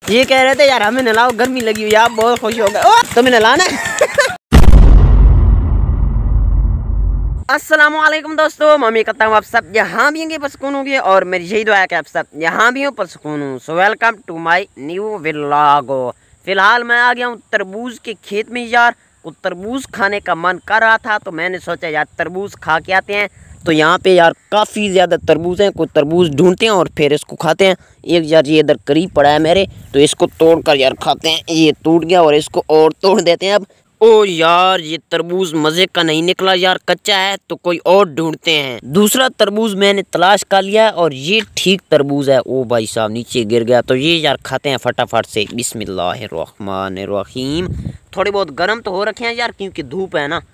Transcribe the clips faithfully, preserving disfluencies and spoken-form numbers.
ये कह रहे थे यार हमें नहलाओ, गर्मी लगी हुई, आप बहुत खुश हो गए। तुम्हें नहलाना अस्सलामुअलैकुम दोस्तों, मम्मी कहता हूँ आप सब यहाँ भी होंगे परसकून होंगे और मेरी यही दुआ है कि आप सब यहाँ भी हो परसकून हूँ। So welcome to my new vlog. फिलहाल मैं आ गया हूँ तरबूज के खेत में। यार को तरबूज खाने का मन कर रहा था तो मैंने सोचा यार तरबूज खा के आते हैं। तो यहाँ पे यार काफ़ी ज़्यादा तरबूज हैं, कुछ तरबूज ढूंढते हैं और फिर इसको खाते हैं। एक यार ये इधर करीब पड़ा है मेरे, तो इसको तोड़ कर यार खाते हैं। ये टूट गया और इसको और तोड़ देते हैं अब। ओ यार ये तरबूज मज़े का नहीं निकला यार, कच्चा है, तो कोई और ढूंढते हैं। दूसरा तरबूज मैंने तलाश कर लिया और ये ठीक तरबूज है। ओ भाई साहब नीचे गिर गया, तो ये यार खाते हैं फटाफट से। बिस्मिल्लाहिर्रहमानिर्रहीम। थोड़े बहुत गर्म तो हो रखे हैं यार क्योंकि धूप है ना।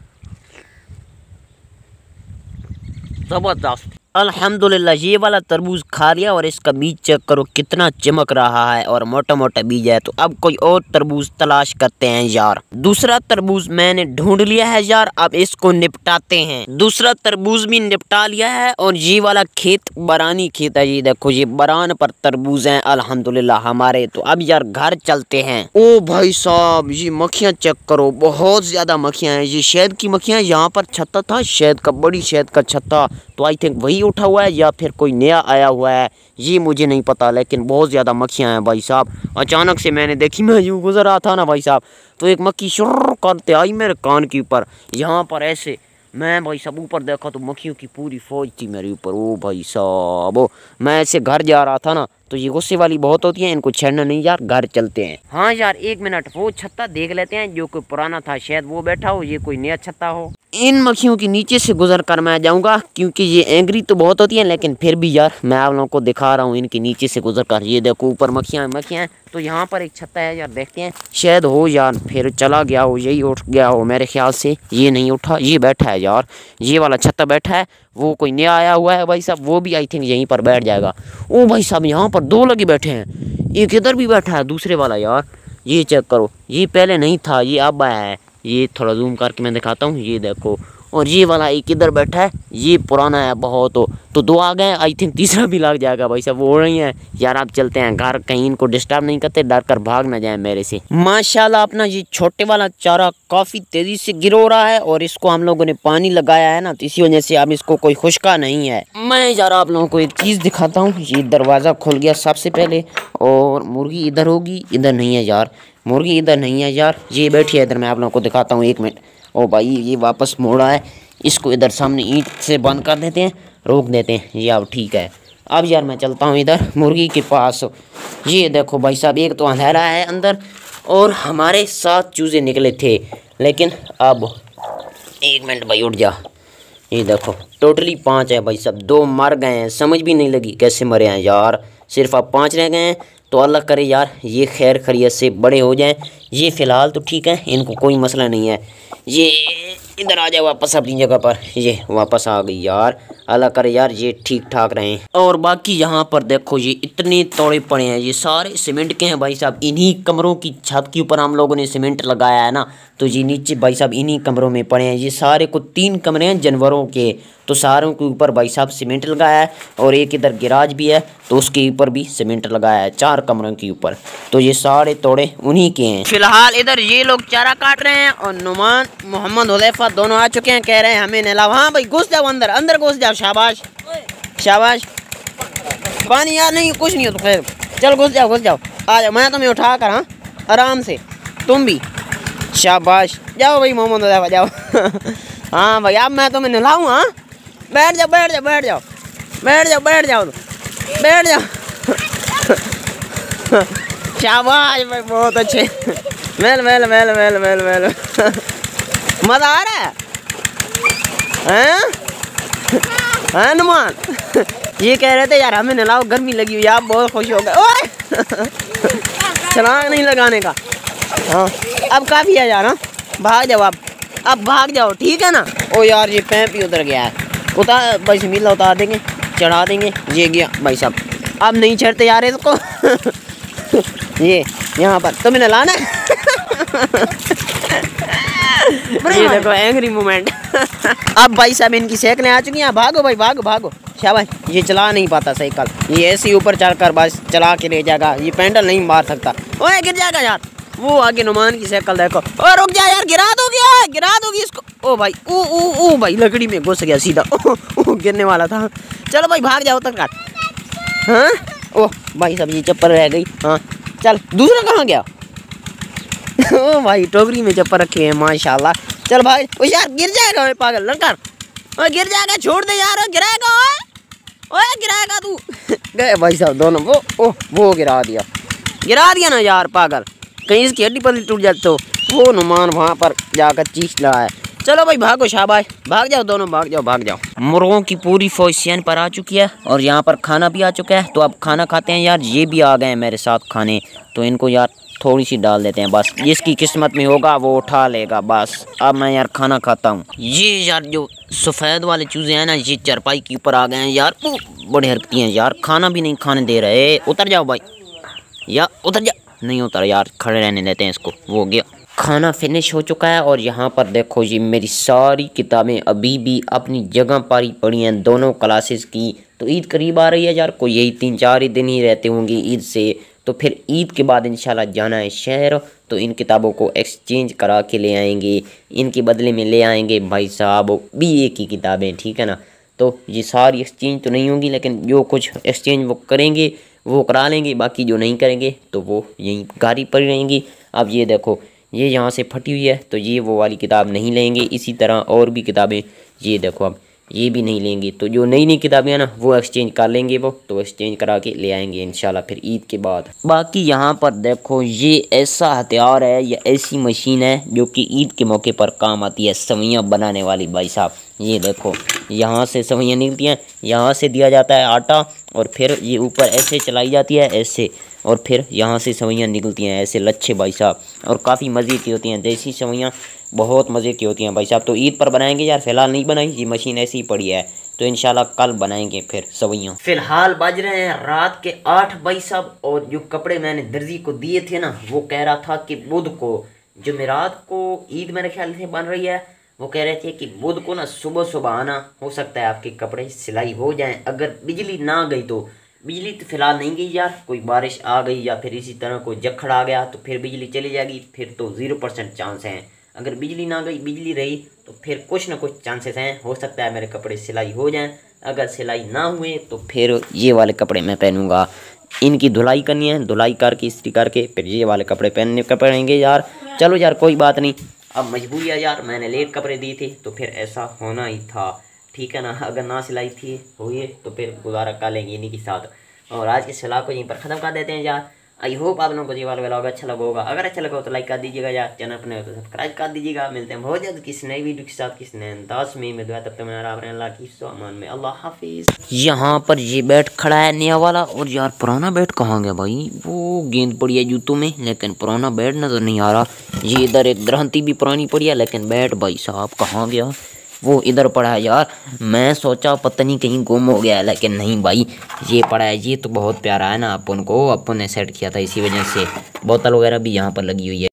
ज़बरदस्त अल्हम्दुलिल्लाह ये वाला तरबूज खा लिया और इसका बीज चेक करो कितना चमक रहा है और मोटा मोटा बीज है। तो अब कोई और तरबूज तलाश करते हैं यार। दूसरा तरबूज मैंने ढूंढ लिया है यार, अब इसको निपटाते हैं। दूसरा तरबूज भी निपटा लिया है और ये वाला खेत बरानी खेत है। ये देखो ये बरान पर तरबूज हैं अल्हम्दुलिल्लाह हमारे। तो अब यार घर चलते हैं। ओ भाई साहब ये मक्खियाँ चेक करो, बहुत ज्यादा मक्खियाँ हैं। ये शहद की मक्खियाँ। यहाँ पर छत्ता था शहद का, बड़ी शहद का छत्ता, तो आई थिंक वही उठा हुआ है या फिर कोई नया आया हुआ है, ये मुझे नहीं पता, लेकिन बहुत ज़्यादा मक्खियाँ हैं भाई साहब। अचानक से मैंने देखी, मैं यूँ गुजर रहा था ना भाई साहब, तो एक मक्खी शुर्र करते आई मेरे कान के ऊपर। यहाँ पर ऐसे मैं भाई साहब ऊपर देखा तो मक्खियों की पूरी फौज थी मेरे ऊपर। ओ भाई साहब ओ मैं ऐसे घर जा रहा था ना, तो ये गुस्से वाली बहुत होती है, इनको छेड़ना नहीं यार, घर चलते हैं। हाँ यार एक मिनट, वो छत्ता देख लेते हैं, जो कोई पुराना था शायद वो बैठा हो, ये कोई नया छत्ता हो। इन मक्खियों के नीचे से गुजर कर मैं जाऊंगा क्योंकि ये एंग्री तो बहुत होती हैं, लेकिन फिर भी यार मैं आप लोगों को दिखा रहा हूँ इनके नीचे से गुजर कर। ये देखो ऊपर मक्खियाँ मक्खियाँ। तो यहाँ पर एक छत्ता है यार, देखते हैं शायद हो यार, फिर चला गया हो, यही उठ गया हो मेरे ख्याल से। ये नहीं उठा, ये बैठा है यार, ये वाला छत्ता बैठा है। वो कोई नया आया हुआ है भाई साहब, वो भी आई थिंक यहीं पर बैठ जाएगा। ओ भाई साहब यहाँ पर दो लगे बैठे हैं, एक इधर भी बैठा है दूसरे वाला। यार ये चेक करो, ये पहले नहीं था, ये अब आया है। ये थोड़ा जूम करके मैं दिखाता हूँ, ये देखो। और ये वाला एक इधर बैठा है, ये पुराना है बहुत। हो तो दो आ गए, आई थिंक तीसरा भी लग जाएगा भाई साहब। वो हो रही हैं यार, आप चलते हैं घर, कहीं इनको डिस्टर्ब नहीं करते, डर कर भाग ना जाए मेरे से। माशाल्लाह अपना ये छोटे वाला चारा काफ़ी तेज़ी से गिरो रहा है और इसको हम लोगों ने पानी लगाया है ना, तो इसी वजह से अब इसको कोई खुशका नहीं है। मैं यार आप लोगों को एक चीज़ दिखाता हूँ। ये दरवाज़ा खुल गया सबसे पहले, और मुर्गी इधर होगी, इधर नहीं है यार, मुर्गी इधर नहीं है यार, ये बैठी है इधर। मैं आप लोगों को दिखाता हूँ, एक मिनट। ओ भाई ये वापस मोड़ा है, इसको इधर सामने ईंट से बंद कर देते हैं, रोक देते हैं। ये अब ठीक है। अब यार मैं चलता हूँ इधर मुर्गी के पास। ये देखो भाई साहब, एक तो अंधेरा है अंदर और हमारे सात चूजे निकले थे, लेकिन अब एक मिनट भाई उठ जा। ये देखो टोटली पाँच है भाई साहब, दो मर गए हैं, समझ भी नहीं लगी कैसे मरे हैं यार। सिर्फ अब पाँच रह गए हैं, तो अल्लाह करे यार ये खैर खैरियत से बड़े हो जाएं। ये फ़िलहाल तो ठीक है, इनको कोई मसला नहीं है। ये इधर आ जाए वापस अपनी जगह पर, ये वापस आ गई यार। अल्लाह करे यार ये ठीक ठाक रहें। और बाकी यहाँ पर देखो ये इतने तोड़े पड़े हैं, ये सारे सीमेंट के हैं भाई साहब। इन्हीं कमरों की छत के ऊपर हम लोगों ने सीमेंट लगाया है ना, तो ये नीचे भाई साहब इन्हीं कमरों में पड़े हैं। ये सारे को तीन कमरे हैं जानवरों के, तो सारों के ऊपर भाई साहब सीमेंट लगाया है। और एक इधर गिराज भी है, तो उसके ऊपर भी सीमेंट लगाया है, चार कमरों के ऊपर। तो ये सारे तोड़े उन्हीं के हैं। फिलहाल इधर ये लोग चारा काट रहे हैं और नुमान मोहम्मद हुदैफा दोनों आ चुके हैं, कह रहे हैं हमें नहलाओ। हाँ भाई घुस जाओ अंदर, अंदर घुस जाओ। शाबाश शाबाश। पानी यार नहीं, कुछ नहीं हो तो खैर, चल घुस जाओ घुस जाओ, आ जाओ, मैं तुम्हें उठा कर। हाँ आराम से, तुम भी शाबाश। जाओ भाई मोहम्मद हुदैफा जाओ। हाँ भाई अब मैं तुम्हें नहलाऊँ। हाँ बैठ जाओ बैठ जाओ बैठ जाओ बैठ जाओ बैठ जाओ बैठ जाओ। शाबाश भाई बहुत अच्छे। मेल मेल मेल मेल मेल मेल मज़ा आ रहा है हैं हैं नुमान। ये कह रहे थे यार हमें नहलाओ, गर्मी लगी हुई, आप बहुत खुश हो गए। ओए छलांग नहीं लगाने का। हाँ अब काफ़ी है यार, हाँ भाग जाओ अब अब भाग जाओ, ठीक है ना। ओ यार ये पैंप ही उतर गया है, उतार भाई से मिला, उतार देंगे, चढ़ा देंगे। ये गया भाई साहब, अब नहीं चढ़ते यार इसको। ये यहाँ पर तुम्हें नहलाना है। ये देखो एंग्री मोमेंट। अब भाई साहब इनकी साइकिलें आ चुकी हैं, भागो भाई भागो भागो। शाबाश। ये चला नहीं पाता साइकिल, ये ऐसे ही ऊपर चढ़कर बस चला के ले जाएगा, ये पैंडल नहीं मार सकता। ओए गिर जाएगा यार। वो आगे नुमान की साइकिल देखो। ओ रुक जा यार, गिरा दोगे यार, गिरा दोगी इसको। ओ भाई ओ ओ ओ भाई लकड़ी में घुस गया सीधा। ओ, ओ गिरने वाला था। चलो भाई भाग जाओ तक। हाँ ओह भाई सब ये चप्पल रह गई। हाँ चल दूसरा कहाँ गया। ओ भाई टोकरी में चप्पल रखे हैं माशाल्लाह। चल भाई ओ यार गिर जाएगा ओए पागल लड़का। ओ गिर जाएगा, छोड़ दे यार, गिराएगा ओए ओए गिराएगा तू। गए भाई साहब दोनों। वो ओह वो गिरा दिया, गिरा दिया ना यार पागल, कहीं इसकी हड्डी पतली टूट जाती तो। वो नुमान वहाँ पर जाकर चीख रहा है। चलो भाई भागो शाबाश, भाग जाओ दोनों, भाग जाओ भाग जाओ। मुर्गों की पूरी फौज सियान पर आ चुकी है और यहाँ पर खाना भी आ चुका है। तो अब खाना खाते हैं यार। ये भी आ गए हैं मेरे साथ खाने, तो इनको यार थोड़ी सी डाल देते हैं बस, जिसकी किस्मत में होगा वो उठा लेगा बस। अब मैं यार खाना खाता हूँ। ये यार जो सफ़ेद वाले चूजे हैं ना, ये चरपाई के ऊपर आ गए हैं यार। बड़ी हरकती हैं यार, खाना भी नहीं खाने दे रहे। उतर जाओ भाई, या उतर जा। नहीं उतर यार, खड़े रहने देते हैं इसको। वो हो गया, खाना फिनिश हो चुका है। और यहाँ पर देखो ये मेरी सारी किताबें अभी भी अपनी जगह पर ही पड़ी हैं, दोनों क्लासेस की। तो ईद करीब आ रही है यार, कोई यही तीन चार ही दिन ही रहते होंगे ईद से। तो फिर ईद के बाद इंशाल्लाह जाना है शहर, तो इन किताबों को एक्सचेंज करा के ले आएंगे। इनके बदले में ले आएंगे भाई साहब बी ए की किताबें, ठीक है ना। तो ये सारी एक्सचेंज तो नहीं होंगी, लेकिन जो कुछ एक्सचेंज वो करेंगे वो करा लेंगे, बाकी जो नहीं करेंगे तो वो यहीं गाड़ी पड़ी रहेंगी। अब ये देखो, ये यहाँ से फटी हुई है, तो ये वो वाली किताब नहीं लेंगे। इसी तरह और भी किताबें, ये देखो अब ये भी नहीं लेंगे। तो जो नई नई किताबें हैं ना, वो एक्सचेंज कर लेंगे वो, तो एक्सचेंज करा के ले आएंगे इंशाल्लाह फिर ईद के बाद। बाकी यहाँ पर देखो, ये ऐसा हथियार है, ये ऐसी मशीन है जो कि ईद के मौके पर काम आती है, सवैयाँ बनाने वाली भाई साहब। ये देखो, यहाँ से सवैयाँ निकलती हैं, यहाँ से दिया जाता है आटा, और फिर ये ऊपर ऐसे चलाई जाती है ऐसे, और फिर यहाँ से सवैयाँ निकलती हैं ऐसे लच्छे भाई साहब। और काफ़ी मज़े की होती हैं, देसी सवैयाँ बहुत मज़े की होती हैं भाई साहब। तो ईद पर बनाएंगे यार, फ़िलहाल नहीं बनाई, ये मशीन ऐसी ही पड़ी है, तो इंशाल्लाह कल बनाएंगे फिर सवैयाँ। फ़िलहाल बज रहे हैं रात के आठ भाई साहब। और जो कपड़े मैंने दर्जी को दिए थे ना, वो कह रहा था कि बुध को, जुमेरात को ईद मेरे ख्याल से बन रही है, वो कह रहे थे कि बुध को ना सुबह सुबह आना, हो सकता है आपके कपड़े सिलाई हो जाएं अगर बिजली ना गई तो। बिजली तो फिलहाल नहीं गई यार, कोई बारिश आ गई या फिर इसी तरह कोई जखड़ आ गया तो फिर बिजली चली जाएगी, फिर तो ज़ीरो परसेंट चांस हैं। अगर बिजली ना गई, बिजली रही, तो फिर कुछ ना कुछ चांसेस हैं, हो सकता है मेरे कपड़े सिलाई हो जाएं। अगर सिलाई ना हुए तो फिर ये वाले कपड़े मैं पहनूँगा। इनकी धुलाई करनी है, धुलाई करके इस्त्री करके फिर ये वाले कपड़े पहनने के पड़ेंगे यार। चलो यार कोई बात नहीं, अब मजबूरी है यार, मैंने लेट कपड़े दिए थे तो फिर ऐसा होना ही था, ठीक है ना। अगर ना सिलाई थी हुई तो फिर गुजारा कर लेंगे इन्हीं के साथ। और आज की सलाह को यहीं पर ख़त्म कर देते हैं यार। आई होप आप लोगों को ये वाला व्लॉग अच्छा लगा होगा। अगर अच्छा लगा हो तो लाइक कर दीजिएगा यार, चैनल पर नए हो तो सब्सक्राइब कर दीजिएगा। मिलते हैं बहुत जल्द किसी नई वीडियो के साथ, किसी नए अंदाज में। मैं दुआ तब तक मेरा अल्लाह की सामान में, अल्लाह हाफिज़। यहाँ पर ये बैट खड़ा है नया वाला, और यार पुराना बैट कहाँ गया भाई। वो गेंद पड़ी है जूतों में, लेकिन पुराना बैट नज़र नहीं आ रहा। ये इधर एक ग्रंथि भी पुरानी पड़ी है, लेकिन बैट भाई साहब कहाँ गया। वो इधर पड़ा है यार, मैं सोचा पता नहीं कहीं गुम हो गया है, लेकिन नहीं भाई ये पड़ा है। ये तो बहुत प्यारा है ना, अपन को अपन ने सेट किया था, इसी वजह से बोतल वगैरह भी यहाँ पर लगी हुई है।